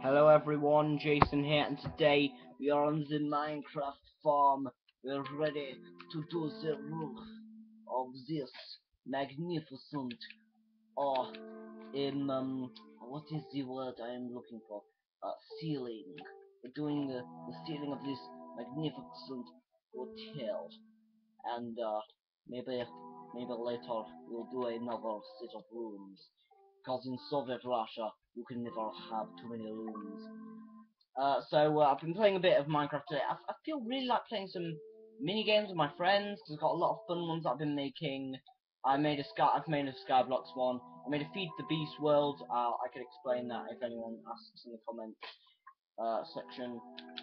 Hello everyone, Jason here, and today we are on the Minecraft farm. We're ready to do the roof of this magnificent, uh, what is the word I am looking for? Ceiling. We're doing the ceiling of this magnificent hotel, and maybe later we'll do another set of rooms. Because in Soviet Russia, you can never have too many rooms. I've been playing a bit of Minecraft today. I feel really like playing some mini games with my friends because I've got a lot of fun ones that I've been making. I've made a Skyblocks one. I made a Feed the Beast world. I could explain that if anyone asks in the comments section.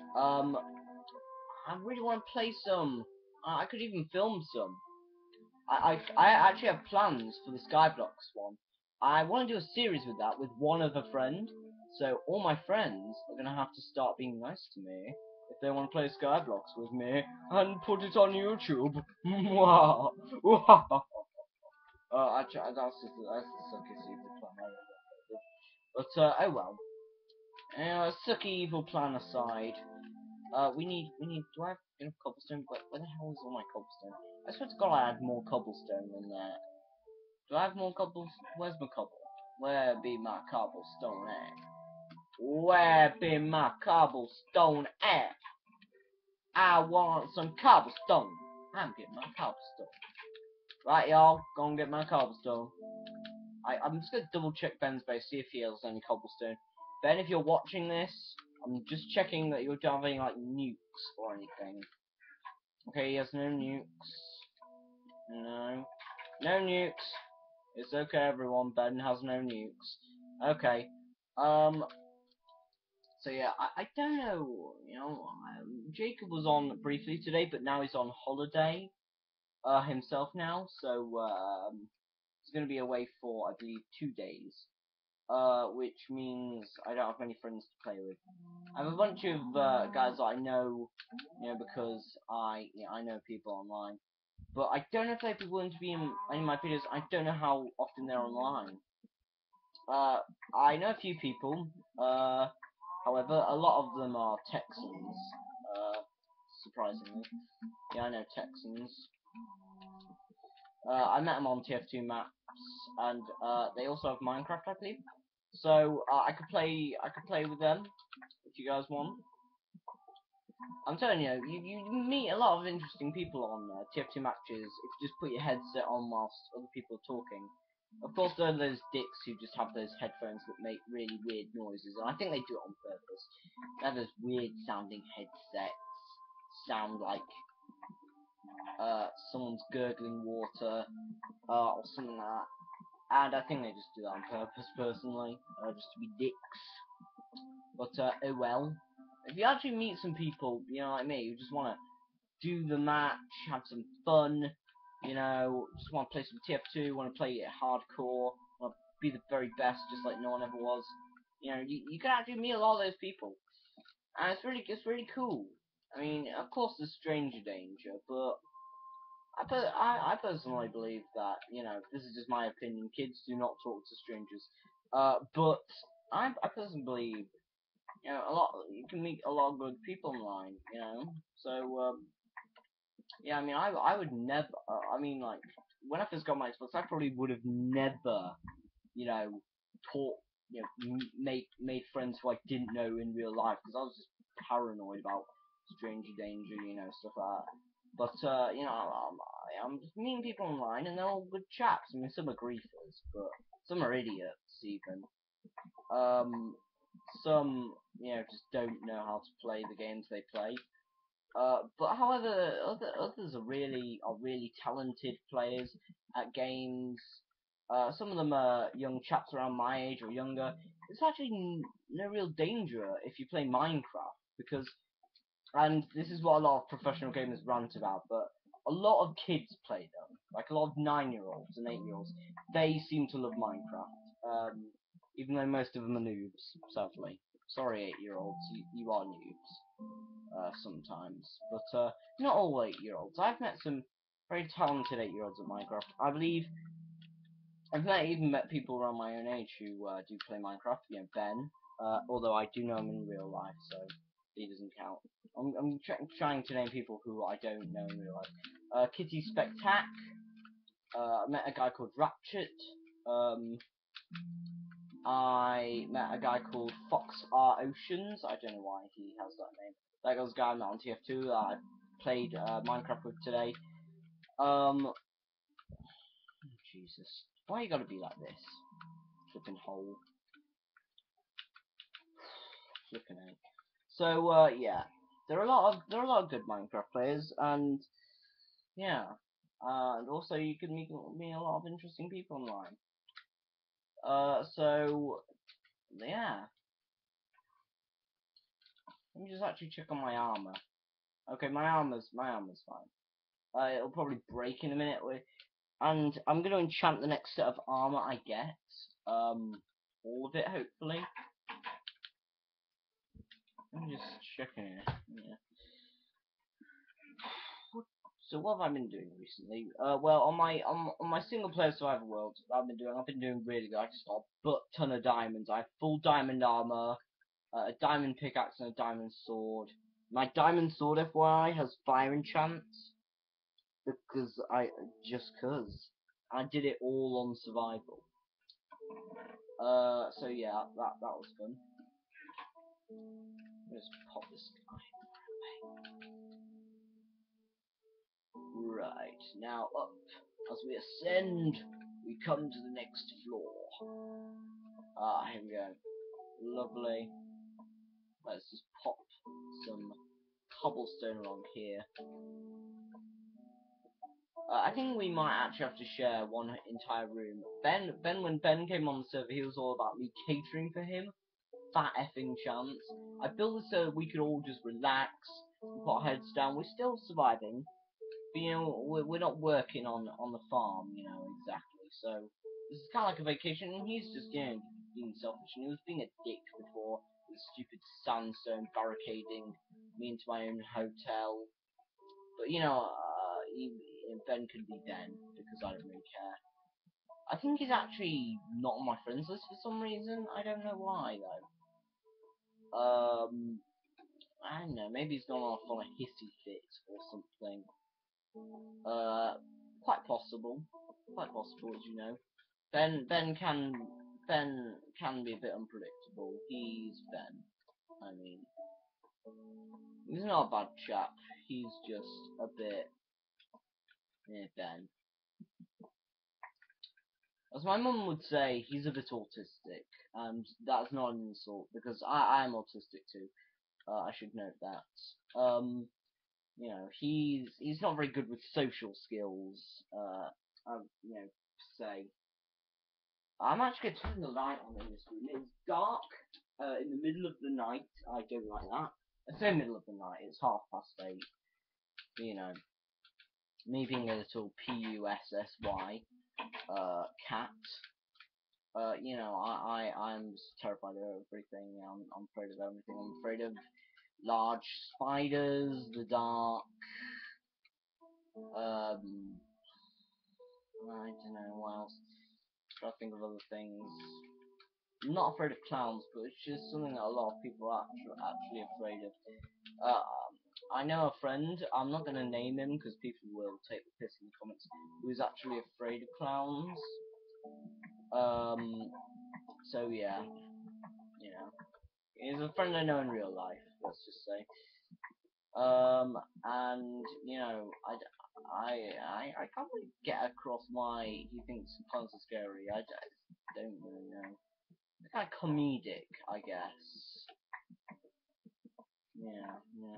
I really want to play some. I could even film some. I actually have plans for the Skyblocks one. I want to do a series with that with one other friend. So all my friends are gonna have to start being nice to me if they want to play Skyblocks with me and put it on YouTube. Actually, that's the sucky evil plan. But oh well. Sucky evil plan aside, we need. Do I have enough cobblestone? Where the hell is all my cobblestone? I swear to God, I had more cobblestone than that. Do I have more cobbles? Where's my cobble? Where be my cobblestone at? Where be my cobblestone at? I want some cobblestone. I'm getting my cobblestone. Right, y'all, go and get my cobblestone. I'm just gonna double check Ben's base, see if he has any cobblestone. Ben, if you're watching this, I'm just checking that you're having like nukes or anything. Okay, he has no nukes. No. No nukes. It's okay, everyone. Ben has no nukes. Okay. So yeah, I don't know. Jacob was on briefly today, but now he's on holiday. Himself now. So he's gonna be away for I believe 2 days. Which means I don't have many friends to play with. I have a bunch of guys that I know, because I know people online. But I don't know if they'd be willing to be in any of my videos. I don't know how often they're online. I know a few people. However, a lot of them are Texans. Surprisingly, yeah, I know Texans. I met them on TF2 maps, and they also have Minecraft, I believe. So I could play with them if you guys want. I'm telling you, you meet a lot of interesting people on TF2 matches if you just put your headset on whilst other people are talking. Of course, there are those dicks who just have those headphones that make really weird noises, and I think they do it on purpose. They have those weird sounding headsets, sound like someone's gurgling water, or something like that. And I think they just do that on purpose, personally, just to be dicks. But oh well. If you actually meet some people, like me, who just want to do the match, have some fun, just want to play some TF2, want to play it hardcore, want to be the very best, just like no one ever was. You can actually meet a lot of those people, and it's really cool. I mean, of course, there's stranger danger, but I personally believe that this is just my opinion. Kids do not talk to strangers, but I personally believe you can meet a lot of good people online. So yeah, I mean, I would never. I mean, like when I first got my Xbox, I probably would have never, taught, made friends who I didn't know in real life because I was just paranoid about stranger danger, stuff like that. But I'm just meeting people online, and they're all good chaps. I mean, some are griefers, but some are idiots even. Some just don't know how to play the games they play. But however, others are really talented players at games. Some of them are young chaps around my age or younger. It's actually no real danger if you play Minecraft because, and this is what a lot of professional gamers rant about, but a lot of kids play them. Like a lot of 9-year-olds and 8-year-olds, they seem to love Minecraft. Even though most of them are noobs, sadly. Sorry, 8-year-olds, you are noobs. Sometimes, but not all 8-year-olds. I've met some very talented 8-year-olds at Minecraft. I believe even met people around my own age who do play Minecraft. You know, Ben. Although I do know him in real life, so he doesn't count. I'm trying to name people who I don't know in real life. Kitty Spectac. I met a guy called Ratchet. I met a guy called Fox R Oceans. I don't know why he has that name. That was a guy I met on TF2 that I played Minecraft with today. Jesus, why you gotta be like this? Flipping hole. Flipping egg. So yeah, there are a lot of good Minecraft players, and yeah, and also you can meet a lot of interesting people online. So yeah, let me just actually check on my armor. Okay, my armor's fine. It'll probably break in a minute, and I'm gonna enchant the next set of armor I get. All of it, hopefully. I'm just checking it. Yeah. So what have I been doing recently? Well, on my single player survival world, I've been doing really good. I just got a butt ton of diamonds. I have full diamond armor, a diamond pickaxe, and a diamond sword. My diamond sword, FYI, has fire enchants because I did it all on survival. So yeah, that was fun. Let's pop this guy. Right, now up. As we ascend, we come to the next floor. Here we go. Lovely. Let's just pop some cobblestone along here. I think we might actually have to share one entire room. When Ben came on the server, he was all about me catering for him. Fat effing chance. I built this so we could all just relax, put our heads down. We're still surviving, but you know, we're not working on the farm, you know, exactly. So this is kind of like a vacation, and he's just, you know, being selfish, and he was being a dick before with stupid sandstone barricading me into my own hotel. But you know, Ben could be Ben because I don't really care. I think he's actually not on my friends list for some reason. I don't know why though. I don't know. Maybe he's gone off on a hissy fit or something. Quite possible. Quite possible, as you know. Ben can be a bit unpredictable. He's Ben. I mean, he's not a bad chap. He's just a bit Ben. As my mum would say, he's a bit autistic, and that's not an insult because I am autistic too. I should note that. You know, he's not very good with social skills. You know, say. I'm actually going to turn the light on in this room. It's dark in the middle of the night. I don't like that. I say middle of the night. It's 8:30. You know, me being a little PUSSY cat. You know, I'm just terrified of everything. I'm afraid of everything. I'm afraid of large spiders, the dark. I don't know what else. I think of other things. I'm not afraid of clowns, but it's just something that a lot of people are actually afraid of. I know a friend, I'm not going to name him because people will take the piss in the comments, who's actually afraid of clowns. So yeah, you know, he's a friend I know in real life, let's just say. And you know, I can't really get across why he thinks clowns are scary. I don't really know. They're kind of comedic, I guess. Yeah.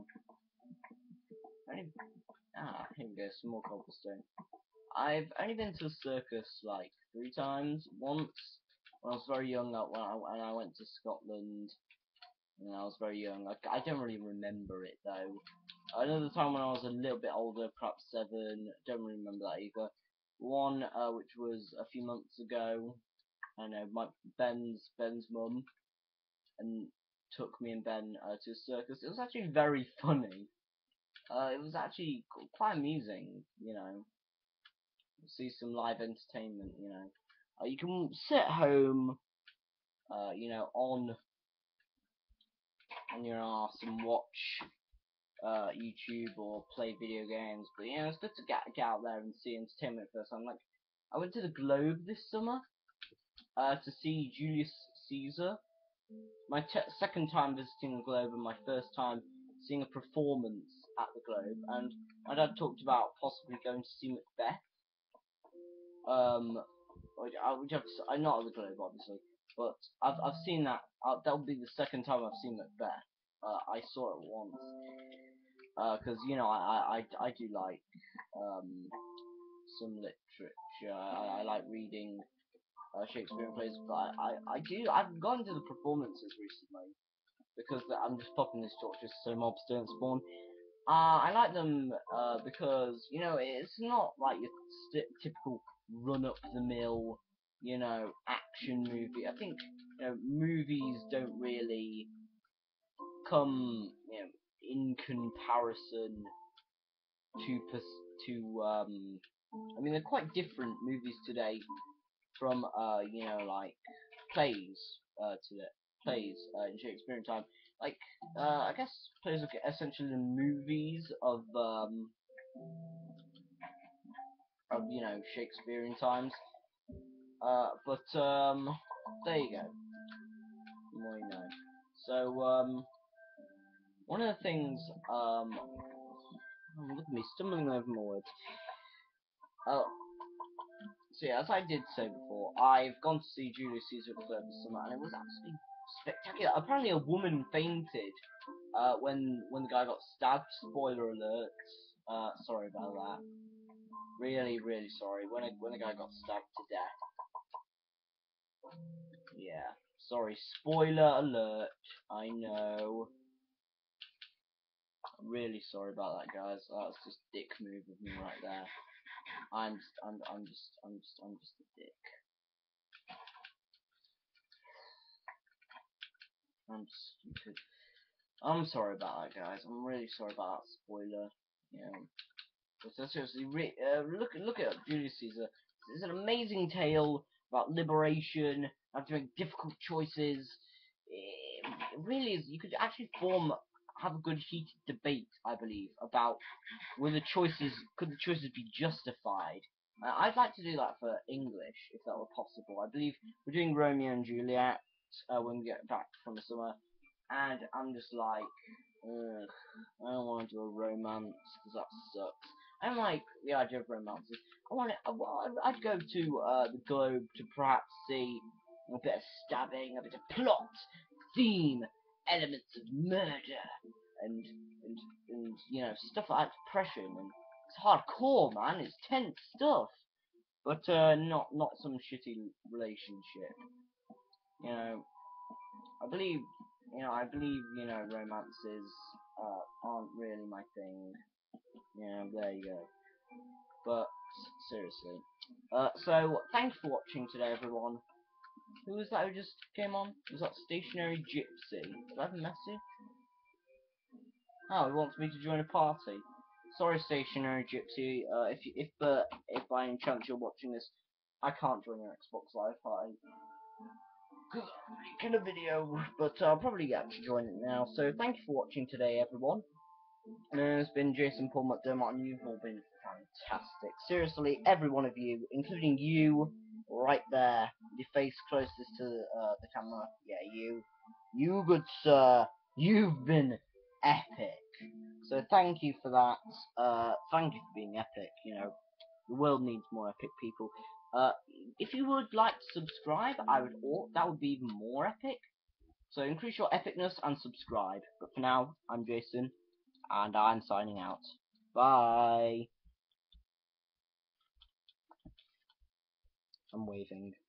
Here we go, some more cobblestone. I've only been to a circus like 3 times. Once when I was very young, when I went to Scotland, and I was very young. I don't really remember it though. Another time when I was a little bit older, perhaps 7. Don't really remember that either. One which was a few months ago. I know Ben's mum and took me and Ben to a circus. It was actually very funny. It was actually quite amusing, you know. See some live entertainment, you know. You can sit at home, you know, on your ass and watch YouTube or play video games. But you know, it's good to get out there and see entertainment first. I'm like, I went to the Globe this summer to see Julius Caesar. My second time visiting the Globe and my first time seeing a performance at the Globe. And my dad talked about possibly going to see Macbeth. Which I'm not at the Globe, obviously, but I've seen that. That'll be the second time I've seen Macbeth. I saw it once. Because you know I do like some literature. I like reading Shakespearean plays, but I've gone to the performances recently because I'm just popping this talk just so mobs don't spawn. I like them because you know it's not like your typical run-up-the-mill, you know, action movie. I think you know movies don't really come, you know, in comparison to I mean they're quite different movies today from you know, like plays in Shakespearean time. Like I guess plays are essentially the movies of you know, Shakespearean times. But there you go. The more you know. So one of the things look at me stumbling over my words. So yeah, as I did say before, I've gone to see Julius Caesar at the Globe this summer, and it was absolutely spectacular. Apparently, a woman fainted when the guy got stabbed. Spoiler alert. Sorry about that. Really, really sorry. When the guy got stabbed to death. Yeah. Sorry. Spoiler alert. I know. I'm really sorry about that, guys. That's just dick move of me right there. I'm just a dick. I'm stupid. I'm sorry about that, guys. I'm really sorry about that spoiler. Yeah. But seriously, look at Julius Caesar. It's an amazing tale about liberation, how to make difficult choices. It really is. You could actually have a good heated debate, I believe, about could the choices be justified. I'd like to do that for English, if that were possible. I believe we're doing Romeo and Juliet when we get back from the summer, and I'm just like, ugh, I don't want to do a romance because that sucks. I don't like the idea of romances. I'd go to the Globe to perhaps see a bit of stabbing, a bit of plot, theme, elements of murder, and you know, stuff like depression, and it's hardcore, man. It's tense stuff, but not some shitty relationship. You know, I believe you know romances aren't really my thing. You know, there you go. But seriously, so thanks for watching today, everyone. Who was that who just came on? Was that Stationary Gypsy? Did I have a message? Oh, he wants me to join a party. Sorry, Stationary Gypsy. If by any chance you're watching this, I can't join your Xbox Live party because I'm making a video, but I'll probably get to join it now. So thank you for watching today, everyone. It's been Jason Paul McDermott, and you've all been fantastic. Seriously, every one of you, including you, right there, your face closest to the camera. Yeah, you good sir, you've been epic. So thank you for that. Thank you for being epic. You know, the world needs more epic people. If you would like to subscribe, that would be even more epic. So increase your epicness and subscribe. But for now, I'm Jason, and I'm signing out. Bye. I'm waving.